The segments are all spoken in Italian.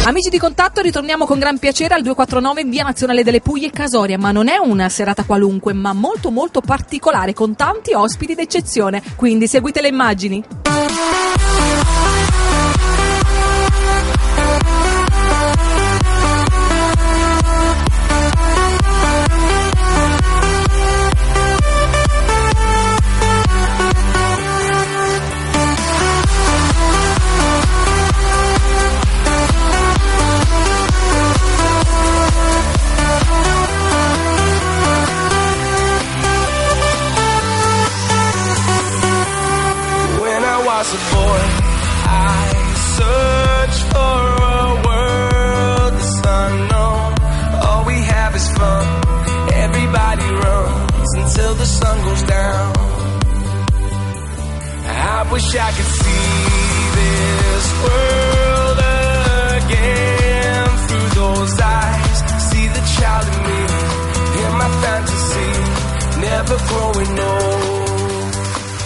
Amici di Contatto, ritorniamo con gran piacere al 249 in Via Nazionale delle Puglie, Casoria, ma non è una serata qualunque, ma molto molto particolare, con tanti ospiti d'eccezione, quindi seguite le immagini. Wish I could see this world again through those eyes. See the child in me, in my fantasy, never growing old.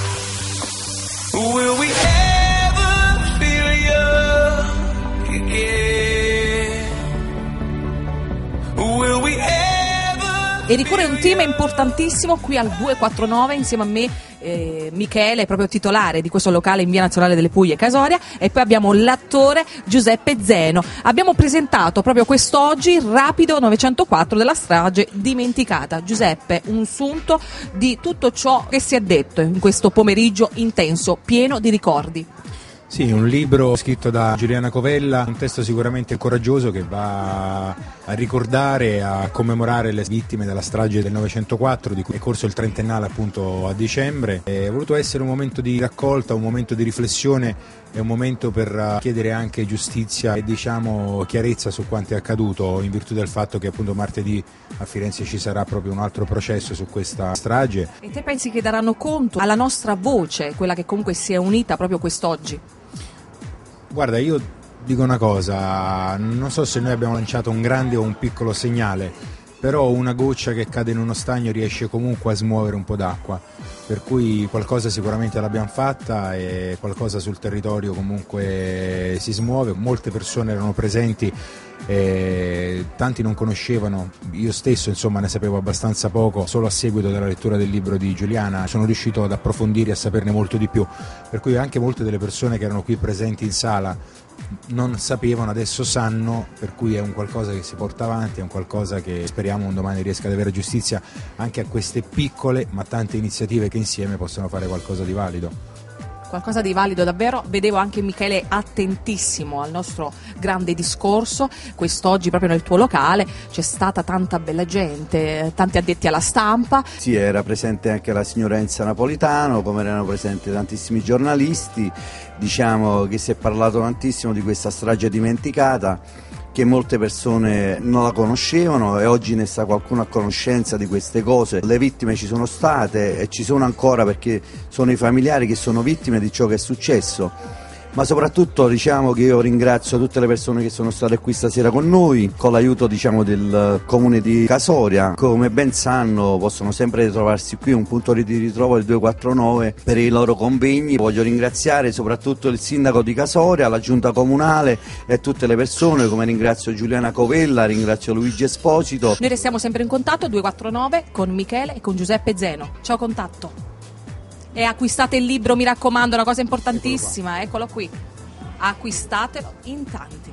Will we ever feel young again? Will we ever? E ricorre un tema importantissimo qui al 249 insieme a me. Michele è proprio titolare di questo locale in Via Nazionale delle Puglie, Casoria, e poi abbiamo l'attore Giuseppe Zeno. Abbiamo presentato proprio quest'oggi Rapido 904 della strage dimenticata. Giuseppe, un sunto di tutto ciò che si è detto in questo pomeriggio intenso, pieno di ricordi. Sì, un libro scritto da Giuliana Covella, un testo sicuramente coraggioso che va a ricordare, a commemorare le vittime della strage del 904, di cui è corso il trentennale appunto a dicembre. È voluto essere un momento di raccolta, un momento di riflessione, è un momento per chiedere anche giustizia e chiarezza su quanto è accaduto, in virtù del fatto che appunto martedì a Firenze ci sarà proprio un altro processo su questa strage. E te pensi che daranno conto alla nostra voce, quella che comunque si è unita proprio quest'oggi? Guarda, io dico una cosa, non so se noi abbiamo lanciato un grande o un piccolo segnale, però una goccia che cade in uno stagno riesce comunque a smuovere un po' d'acqua, per cui qualcosa sicuramente l'abbiamo fatta e qualcosa sul territorio comunque si smuove. Molte persone erano presenti, tanti non conoscevano, io stesso insomma ne sapevo abbastanza poco, solo a seguito della lettura del libro di Giuliana sono riuscito ad approfondire e a saperne molto di più, per cui anche molte delle persone che erano qui presenti in sala non sapevano, adesso sanno, per cui è un qualcosa che si porta avanti, è un qualcosa che speriamo un domani riesca ad avere giustizia anche a queste piccole ma tante iniziative che insieme possono fare qualcosa di valido. Qualcosa di valido davvero. Vedevo anche Michele attentissimo al nostro grande discorso. Quest'oggi proprio nel tuo locale c'è stata tanta bella gente, tanti addetti alla stampa. Sì, era presente anche la signora Enza Napolitano, come erano presenti tantissimi giornalisti. Diciamo che si è parlato tantissimo di questa strage dimenticata, che molte persone non la conoscevano e oggi ne sta qualcuno a conoscenza di queste cose. Le vittime ci sono state e ci sono ancora, perché sono i familiari che sono vittime di ciò che è successo. Ma soprattutto diciamo che io ringrazio tutte le persone che sono state qui stasera con noi, con l'aiuto del comune di Casoria. Come ben sanno possono sempre trovarsi qui, un punto di ritrovo del 249 per i loro convegni. Voglio ringraziare soprattutto il sindaco di Casoria, la giunta comunale e tutte le persone, come ringrazio Giuliana Covella, ringrazio Luigi Esposito. Noi restiamo sempre in contatto 249 con Michele e con Giuseppe Zeno. Ciao Contatto. E acquistate il libro, mi raccomando, una cosa importantissima, eccolo qui, acquistatelo in tanti.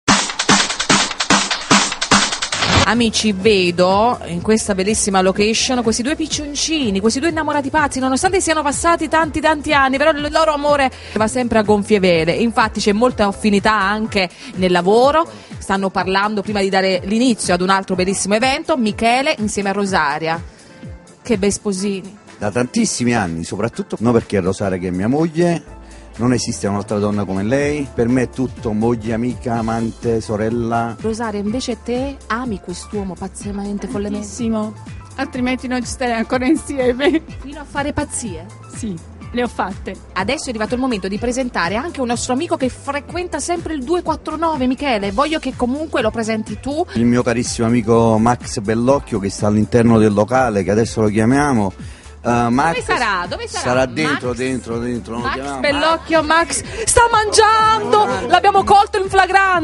Amici, vedo in questa bellissima location questi due piccioncini, questi due innamorati pazzi, nonostante siano passati tanti anni, però il loro amore va sempre a gonfie vele. Infatti c'è molta affinità anche nel lavoro. Stanno parlando, prima di dare l'inizio ad un altro bellissimo evento, Michele insieme a Rosaria. Che bei sposini. Da tantissimi anni, soprattutto non perché Rosaria, che è mia moglie, non esiste un'altra donna come lei, per me è tutto moglie, amica, amante, sorella. Rosaria, invece te ami quest'uomo pazzamente, follemente? Tantissimo, altrimenti non ci starei ancora insieme. Fino a fare pazzie? Sì, le ho fatte. Adesso è arrivato il momento di presentare anche un nostro amico che frequenta sempre il 249, Michele. Voglio che comunque lo presenti tu. Il mio carissimo amico Max Bellocchio, che sta all'interno del locale, che adesso lo chiamiamo. Dove Max sarà? Sarà dentro, Max? dentro. Max Bellocchio, Max sta mangiando! L'abbiamo colto in flagrante!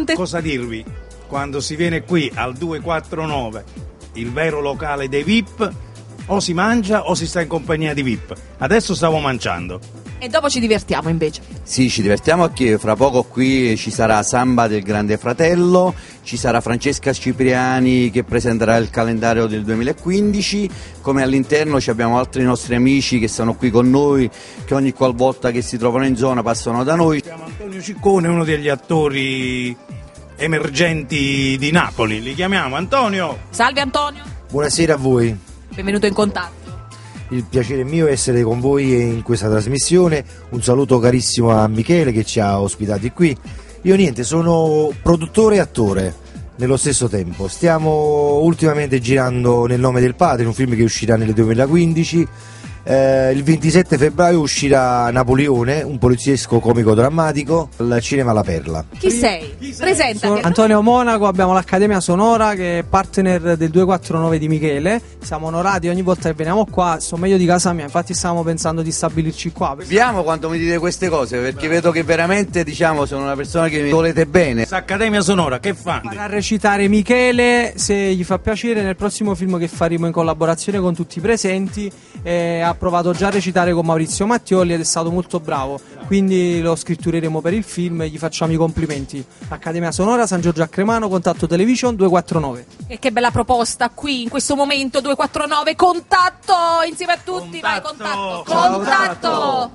ristorante. Cosa dirvi? Quando si viene qui al 249, il vero locale dei VIP, o si mangia o si sta in compagnia di VIP. Adesso stavo mangiando. E dopo ci divertiamo invece. Sì, ci divertiamo perché fra poco qui ci sarà Samba del Grande Fratello, ci sarà Francesca Cipriani che presenterà il calendario del 2015, come all'interno ci abbiamo altri nostri amici che sono qui con noi, che ogni qualvolta che si trovano in zona passano da noi. Siamo Antonio Ciccone, uno degli attori emergenti di Napoli, li chiamiamo. Antonio! Salve Antonio, Buonasera a voi, benvenuto in contatto. il piacere è mio essere con voi in questa trasmissione. Un saluto carissimo a Michele che ci ha ospitati qui. Io niente, sono produttore e attore nello stesso tempo. Stiamo ultimamente girando Nel nome del padre, un film che uscirà nel 2015. Il 27 febbraio uscirà Napoleone, un poliziesco comico drammatico al cinema La Perla. Chi sei? Presenta. Sono Antonio Monaco, abbiamo l'Accademia Sonora che è partner del 249 di Michele. Siamo onorati ogni volta che veniamo qua, sto meglio di casa mia, infatti stavamo pensando di stabilirci qua. Vediamo quando mi dite queste cose, perché vedo che veramente, diciamo, sono una persona che mi volete bene. Questa Accademia Sonora, che fanno? Farà recitare Michele, se gli fa piacere, nel prossimo film che faremo in collaborazione con tutti i presenti. Ha provato già a recitare con Maurizio Mattioli ed è stato molto bravo, quindi lo scrittureremo per il film e gli facciamo i complimenti. Accademia Sonora, San Giorgio a Cremano, Contatto Television 249. E che bella proposta qui in questo momento 249 contatto insieme a tutti. Vai, contatto. Contatto.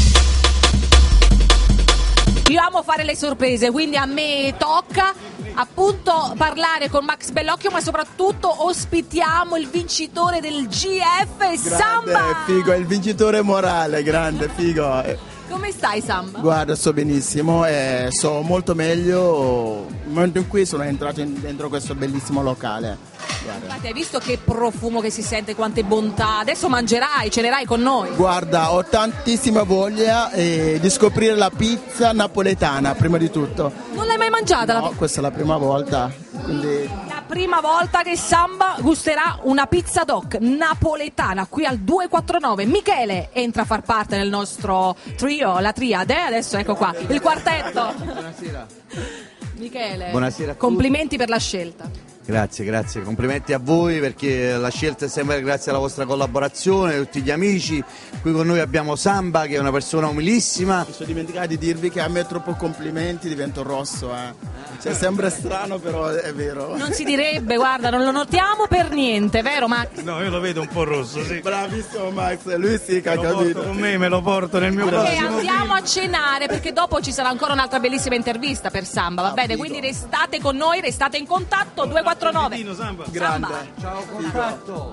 Io amo fare le sorprese, quindi a me tocca appunto parlare con Max Bellocchio, ma soprattutto ospitiamo il vincitore del GF Samba. Grande, figo, è il vincitore morale, grande, figo. Come stai Samba? Guarda, sto benissimo e so molto meglio il momento in cui sono entrato dentro questo bellissimo locale. Guarda. Infatti, hai visto che profumo che si sente, quante bontà. Adesso mangerai, cenerai con noi. Guarda, ho tantissima voglia di scoprire la pizza napoletana, prima di tutto. Non l'hai mai mangiata? No, questa è la prima volta, quindi... La prima volta che Samba gusterà una pizza doc napoletana qui al 249. Michele entra a far parte del nostro trio, la triade, adesso ecco qua, il quartetto. Buonasera. Michele, Buonasera a tutti. complimenti per la scelta. Grazie, complimenti a voi perché la scelta è sempre grazie alla vostra collaborazione, tutti gli amici. Qui con noi abbiamo Samba che è una persona umilissima. Mi sono dimenticato di dirvi che a me troppo complimenti divento rosso, Cioè sembra strano però è vero. Non si direbbe, guarda, non lo notiamo per niente, vero Max? No, io lo vedo un po' rosso, sì. Bravissimo Max, lui sì che ha Lo porto capito. con me lo porto nel mio E prossimo andiamo a cenare perché dopo ci sarà ancora un'altra bellissima intervista per Samba, va bene? Quindi restate con noi, restate in contatto 249. Samba. Grande. Ciao contatto.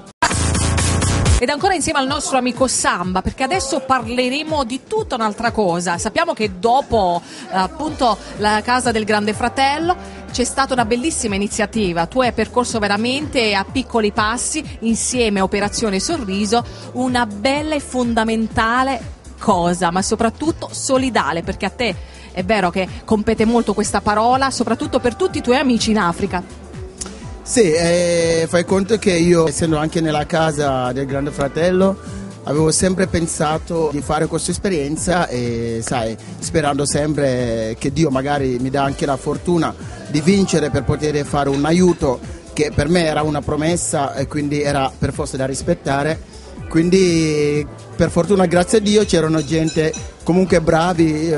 Ed ancora insieme al nostro amico Samba, perché adesso parleremo di tutta un'altra cosa. Sappiamo che dopo appunto la casa del Grande Fratello c'è stata una bellissima iniziativa. Tu hai percorso veramente a piccoli passi, insieme a Operazione Sorriso, una bella e fondamentale cosa, ma soprattutto solidale, perché a te è vero che compete molto questa parola, soprattutto per tutti i tuoi amici in Africa. Sì, fai conto che io, essendo anche nella casa del Grande Fratello, avevo sempre pensato di fare questa esperienza e sai, sperando sempre che Dio magari mi dà anche la fortuna di vincere per poter fare un aiuto che per me era una promessa e quindi era per forza da rispettare. Quindi per fortuna, grazie a Dio, c'erano gente comunque bravi,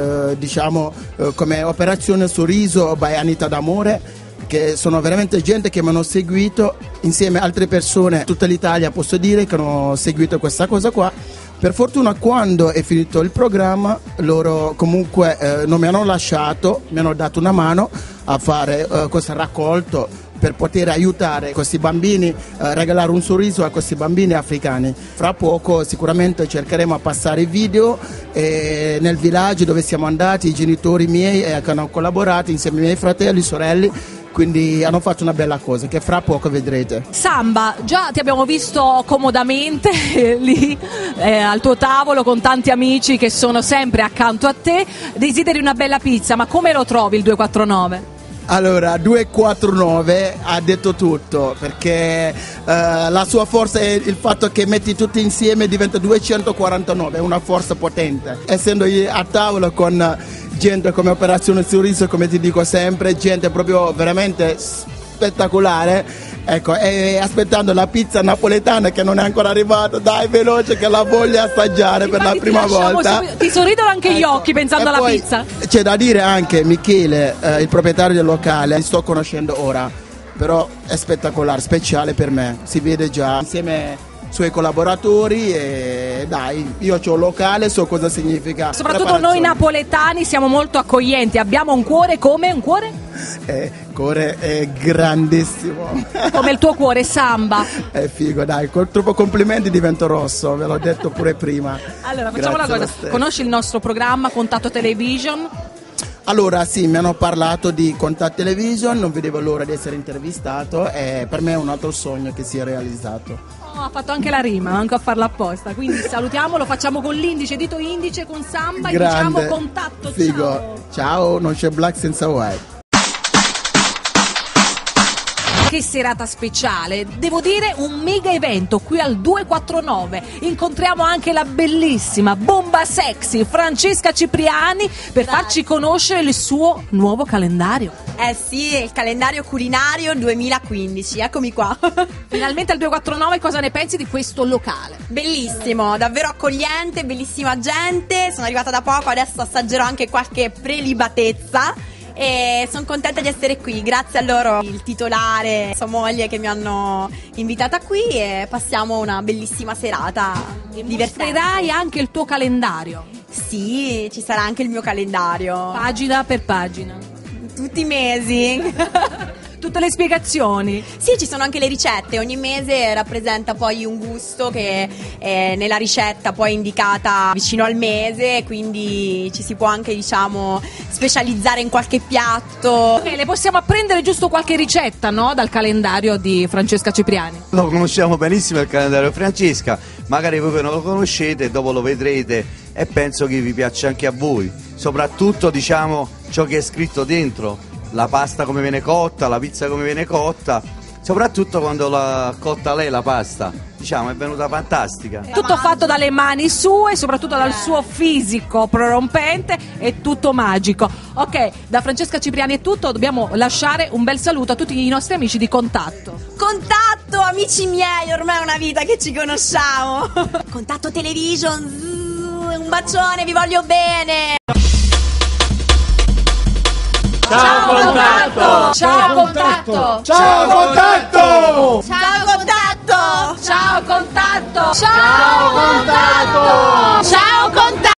come Operazione Sorriso by Anita D'Amore, che sono veramente gente che mi hanno seguito insieme a altre persone, tutta l'Italia posso dire che hanno seguito questa cosa qua. Per fortuna quando è finito il programma loro comunque non mi hanno lasciato, mi hanno dato una mano a fare questo raccolto per poter aiutare questi bambini, regalare un sorriso a questi bambini africani. Fra poco sicuramente cercheremo a passare i video nel villaggio dove siamo andati, i genitori miei che hanno collaborato insieme ai miei fratelli, sorelle, quindi hanno fatto una bella cosa che fra poco vedrete. Samba, già ti abbiamo visto comodamente lì al tuo tavolo con tanti amici che sono sempre accanto a te, desideri una bella pizza, ma come lo trovi il 249? Allora, 249 ha detto tutto, perché la sua forza è il fatto che metti tutti insieme diventa 249, è una forza potente. Essendo io a tavola con gente come Operazione Sorriso, come ti dico sempre, gente proprio veramente spettacolare. Ecco, e aspettando la pizza napoletana che non è ancora arrivata, dai veloce che la voglio assaggiare per la prima volta. Ti sorridono anche gli occhi pensando alla pizza. C'è da dire anche Michele, il proprietario del locale, li sto conoscendo ora, però è spettacolare, speciale per me, si vede già insieme ai suoi collaboratori e dai, io ho un locale, so cosa significa. Soprattutto noi napoletani siamo molto accoglienti, abbiamo un cuore come un cuore? Cuore è grandissimo. Come il tuo cuore, Samba. È figo, dai, con troppo complimenti divento rosso, ve l'ho detto pure prima. Allora, facciamo una cosa, conosci il nostro programma Contatto Television? Allora sì, mi hanno parlato di Contatto Television, non vedevo l'ora di essere intervistato e per me è un altro sogno che si è realizzato. Oh, ha fatto anche la rima, manco a farla apposta, quindi salutiamo, lo facciamo con l'indice, dito indice con Samba. Grande, e diciamo contatto, figo. ciao. Ciao, non c'è black senza white. Che serata speciale, devo dire un mega evento qui al 249. Incontriamo anche la bellissima bomba sexy Francesca Cipriani per farci conoscere il suo nuovo calendario. Eh sì, il calendario culinario 2015, eccomi qua. Finalmente al 249, cosa ne pensi di questo locale? Bellissimo, davvero accogliente, bellissima gente, sono arrivata da poco, adesso assaggerò anche qualche prelibatezza. E sono contenta di essere qui, grazie a loro, il titolare, sua moglie che mi hanno invitata qui e passiamo una bellissima serata divertente. Mostrerai anche il tuo calendario? Sì, ci sarà anche il mio calendario. Pagina per pagina? Tutti i mesi. Tutte le spiegazioni? Sì, ci sono anche le ricette, ogni mese rappresenta poi un gusto che è nella ricetta poi indicata vicino al mese, quindi ci si può anche, diciamo, specializzare in qualche piatto. Ok, le possiamo apprendere giusto qualche ricetta, no? Dal calendario di Francesca Cipriani. Lo conosciamo benissimo il calendario Francesca, magari voi non lo conoscete, dopo lo vedrete e penso che vi piaccia anche a voi, soprattutto diciamo ciò che è scritto dentro. La pasta come viene cotta, la pizza come viene cotta, soprattutto quando l'ha cotta lei la pasta, diciamo è venuta fantastica. Tutto fatto dalle mani sue, soprattutto dal suo fisico prorompente, è tutto magico. Ok, da Francesca Cipriani è tutto, dobbiamo lasciare un bel saluto a tutti i nostri amici di Contatto. Contatto, amici miei, ormai è una vita che ci conosciamo. Contatto Television, un bacione, vi voglio bene. Ciao Contatto! Ciao Contatto! Ciao Contatto! Ciao Contatto! Ciao Contatto! Ciao Contatto! Ciao!